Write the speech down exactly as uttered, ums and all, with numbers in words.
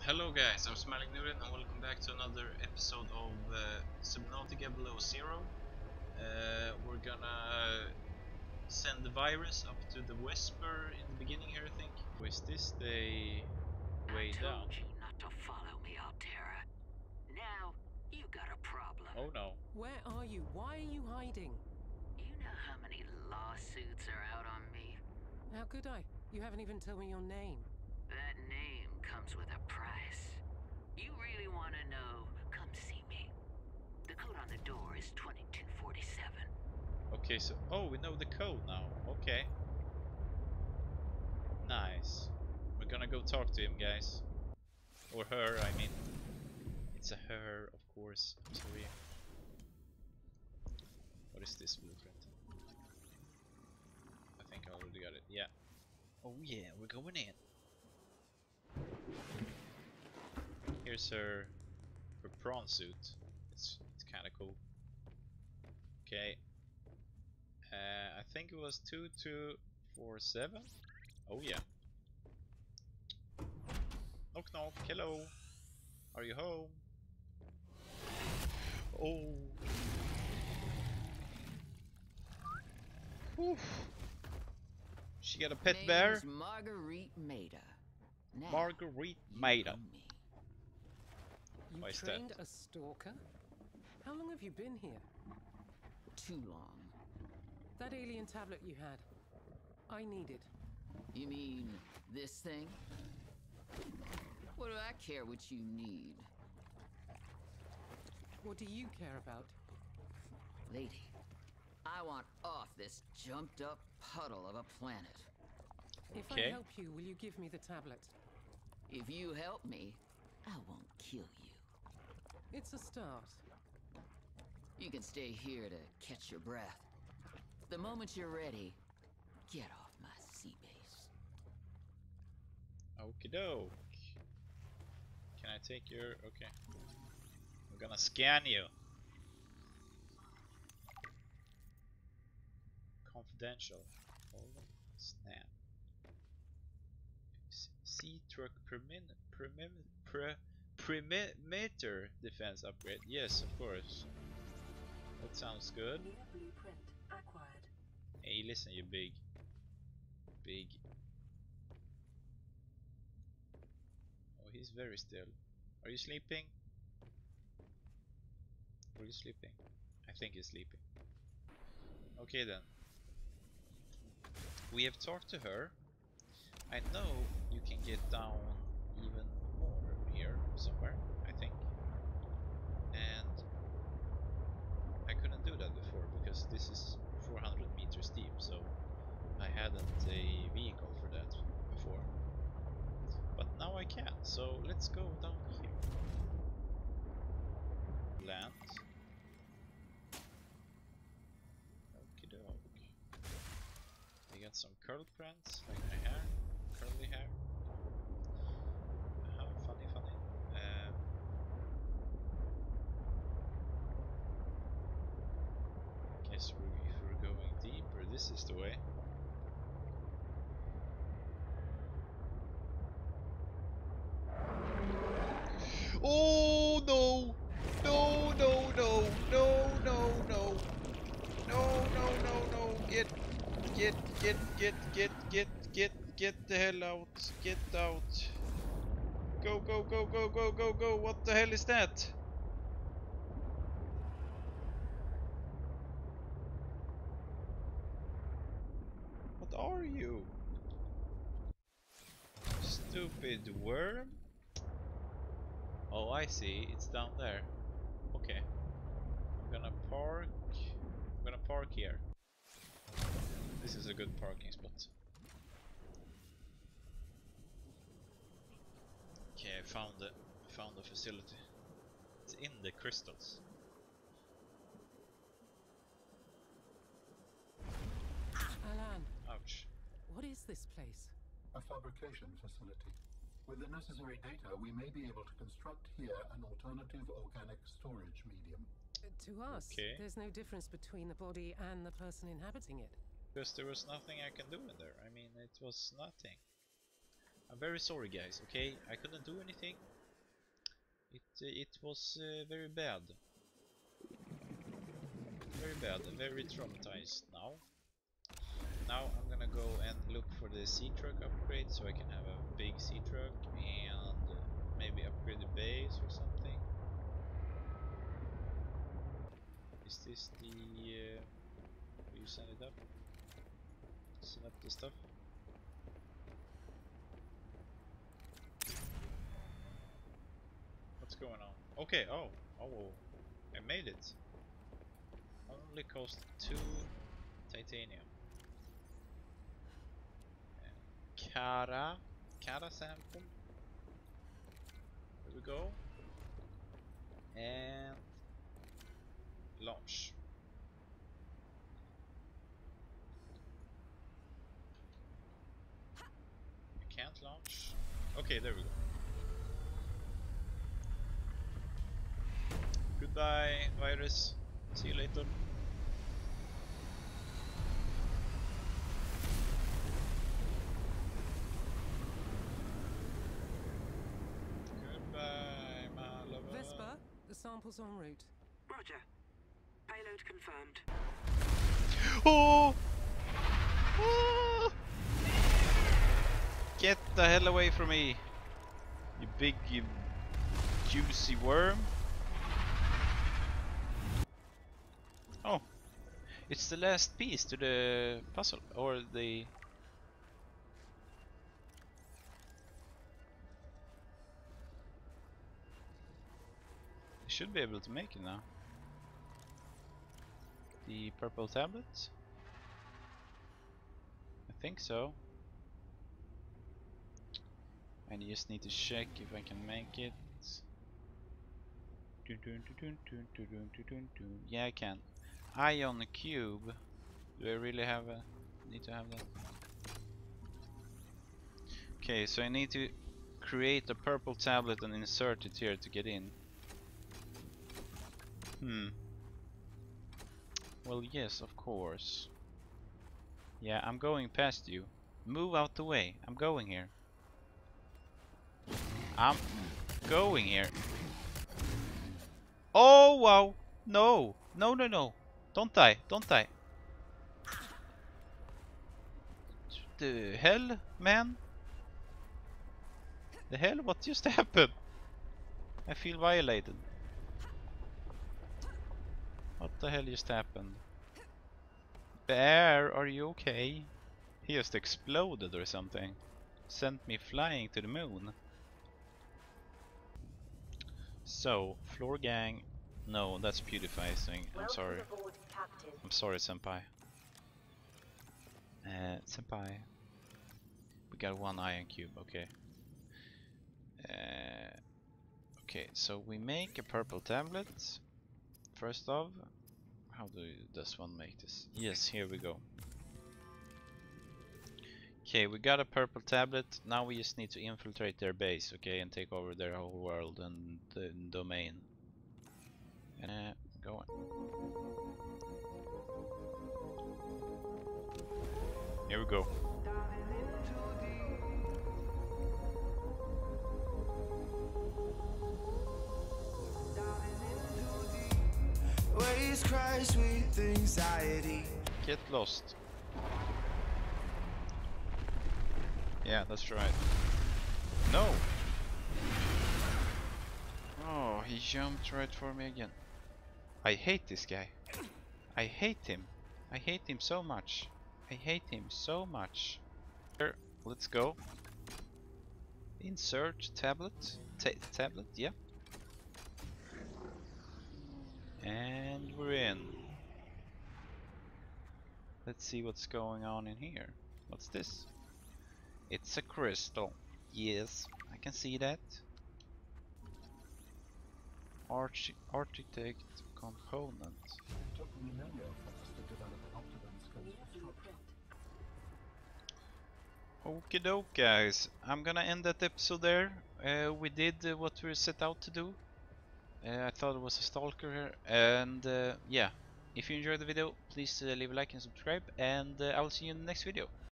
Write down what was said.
Hello guys, I'm Smiling Nuren and welcome back to another episode of uh, Subnautica Below Zero. Uh, we're gonna send the virus up to the Whisper in the beginning here, I think. Or is this the way I down? told you not to follow me, Altera. Now, you got a problem. Oh no. Where are you? Why are you hiding? You know how many lawsuits are out on me? How could I? You haven't even told me your name. That name comes with a price. You really want to know? Come see me. The code on the door is twenty-two forty-seven. Okay, so oh, we know the code now. Okay. Nice. We're gonna go talk to him, guys. Or her, I mean. It's a her, of course. I'm sorry. What is this blueprint? I think I already got it. Yeah. Oh yeah, we're going in. Here's her her prawn suit. It's it's kind of cool. Okay. Uh, I think it was two two four seven. Oh yeah. Knock knock. Hello. Are you home? Oh. Oof. She got a pet Name's bear. Marguerite Maida. Now, Marguerite you Maida. know me. You Why is that? trained a stalker? How long have you been here? Too long. That alien tablet you had. I need it. You mean this thing? What do I care what you need? What do you care about? Lady, I want off this jumped up puddle of a planet. If Okay. I help you, will you give me the tablet? If you help me, I won't kill you. It's a start. You can stay here to catch your breath. The moment you're ready, get off my sea base. Okie doke. Can I take your... okay. I'm gonna scan you. Confidential. Hold on. Snap. S- Sea truck per minute. Per minute. Per perimeter defense upgrade. Yes, of course. That sounds good. Blueprint acquired. Hey, listen, you big. Big. Oh, he's very still. Are you sleeping? Are you sleeping? I think he's sleeping. Okay then. We have talked to her. I know you can get down even more here somewhere, I think. And I couldn't do that before because this is four hundred meters deep, so I hadn't a vehicle for that before. But now I can, so let's go down here. Land. Okie doke. I got some curl prints, like my hair, curly hair. Uh, funny, funny. Um, guess we're, if we're going deeper, this is the way. Oh no! No, no, no, no, no, no. No, no, no, no. Get, get, get, get, get, get, get, get the hell out. Get out. Go, go, go, go, go, go, go. What the hell is that? What are you? Stupid worm? Oh, I see. It's down there. Okay. I'm gonna park. I'm gonna park here. This is a good parking spot. Okay, I found the found the facility. It's in the crystals. Alan, Ouch. what is this place? A fabrication facility. With the necessary data, we may be able to construct here an alternative organic storage medium. Uh, to us, Okay. there's no difference between the body and the person inhabiting it. Because there was nothing I can do in there. I mean, it was nothing. I'm very sorry, guys. Okay, I couldn't do anything. It uh, it was uh, very bad. Very bad. Very traumatized now. Now I'm gonna go and look for the sea truck upgrade so I can have a big sea truck and maybe upgrade the base or something. Is this the... Uh, will you send it up? Send up the stuff? What's going on? Okay, oh, oh, I made it. Only cost two titanium. And Kara, Kara sample. There we go. And launch. You can't launch. Okay, there we go. Goodbye, virus. See you later. Goodbye, my lover. Vesper, the sample's en route. Roger. Payload confirmed. Oh! Oh! Get the hell away from me, you big, you juicy worm. Oh, it's the last piece to the puzzle, or the... I should be able to make it now. The purple tablets? I think so. And you just need to check if I can make it. Yeah, I can. Ion cube. Do I really have a... need to have that? Okay, so I need to create a purple tablet and insert it here to get in. Hmm. Well, yes, of course. Yeah, I'm going past you. Move out the way. I'm going here. I'm going here. Oh, wow. No. No, no, no. Don't die. Don't die. The hell, man? The hell? What just happened? I feel violated. What the hell just happened? Bear, are you okay? He just exploded or something. Sent me flying to the moon. So, floor gang. No, that's PewDiePie thing. I'm sorry. I'm sorry, senpai. Uh, senpai. We got one ion cube, okay. Uh, okay, so we make a purple tablet. First off, how do you, does one make this? Yes, here we go. Okay, we got a purple tablet. Now we just need to infiltrate their base, okay, and take over their whole world and the domain. Uh, go on. Here we go. Waves crash with anxiety. Get lost. Yeah, that's right. No! Oh, he jumped right for me again. I hate this guy. I hate him. I hate him so much. I hate him so much. Here, let's go. Insert tablet. Ta tablet, yeah. And we're in. Let's see what's going on in here. What's this? It's a crystal. Yes, I can see that. Arch architect component. It took millennia for us to develop Optiban's construction. Okie doke, guys. I'm gonna end that episode there. Uh, we did uh, what we set out to do. Uh, I thought it was a stalker here. And uh, yeah, if you enjoyed the video, please uh, leave a like and subscribe. And uh, I will see you in the next video.